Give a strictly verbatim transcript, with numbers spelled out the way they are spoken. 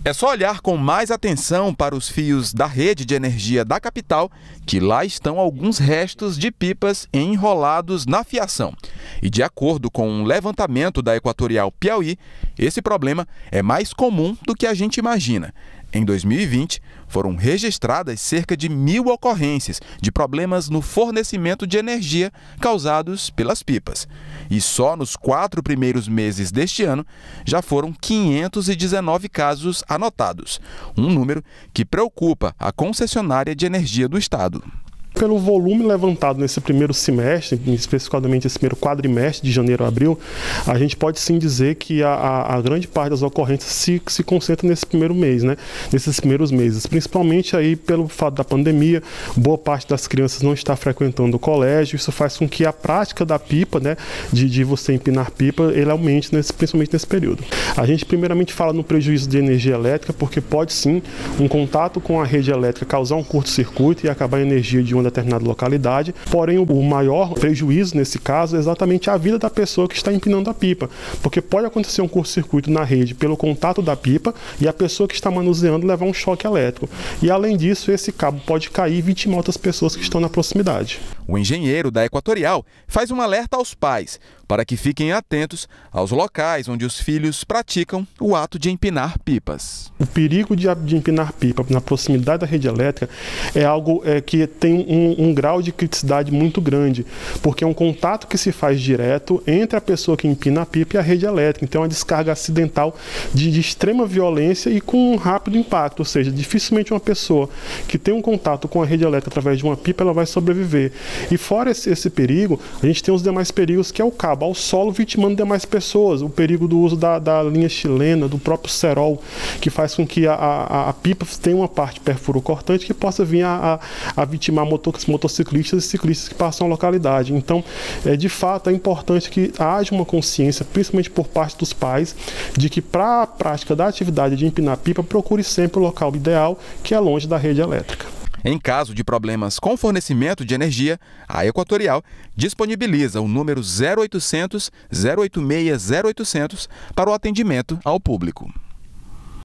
É só olhar com mais atenção para os fios da rede de energia da capital, que lá estão alguns restos de pipas enrolados na fiação. E de acordo com um levantamento da Equatorial Piauí, esse problema é mais comum do que a gente imagina. Em dois mil e vinte, foram registradas cerca de mil ocorrências de problemas no fornecimento de energia causados pelas pipas. E só nos quatro primeiros meses deste ano, já foram quinhentos e dezenove casos anotados, um número que preocupa a concessionária de energia do estado. Pelo volume levantado nesse primeiro semestre, especificamente esse primeiro quadrimestre de janeiro a abril, a gente pode sim dizer que a, a, a grande parte das ocorrências se, se concentra nesse primeiro mês, né? Nesses primeiros meses, principalmente aí pelo fato da pandemia, boa parte das crianças não está frequentando o colégio, isso faz com que a prática da pipa, né, de, de você empinar pipa, ele aumente, nesse, principalmente nesse período. A gente primeiramente fala no prejuízo de energia elétrica, porque pode sim um contato com a rede elétrica causar um curto-circuito e acabar a energia de uma determinada localidade, porém o maior prejuízo nesse caso é exatamente a vida da pessoa que está empinando a pipa, porque pode acontecer um curto-circuito na rede pelo contato da pipa e a pessoa que está manuseando levar um choque elétrico. E além disso, esse cabo pode cair e vitimar outras pessoas que estão na proximidade. O engenheiro da Equatorial faz um alerta aos pais para que fiquem atentos aos locais onde os filhos praticam o ato de empinar pipas. O perigo de, de empinar pipa na proximidade da rede elétrica é algo é, que tem um, um grau de criticidade muito grande, porque é um contato que se faz direto entre a pessoa que empina a pipa e a rede elétrica. Então é uma descarga acidental de, de extrema violência e com um rápido impacto, ou seja, dificilmente uma pessoa que tem um contato com a rede elétrica através de uma pipa ela vai sobreviver. E fora esse, esse perigo, a gente tem os demais perigos, que é o cabo ao solo vitimando demais pessoas, o perigo do uso da, da linha chilena, do próprio cerol, que faz com que a, a, a pipa tenha uma parte perfuro-cortante que possa vir a, a, a vitimar motor, motociclistas e ciclistas que passam a localidade. Então, é, de fato, é importante que haja uma consciência, principalmente por parte dos pais, de que para a prática da atividade de empinar pipa, procure sempre o local ideal, que é longe da rede elétrica. Em caso de problemas com fornecimento de energia, a Equatorial disponibiliza o número zero oitocentos, zero oito seis, zero oitocentos para o atendimento ao público.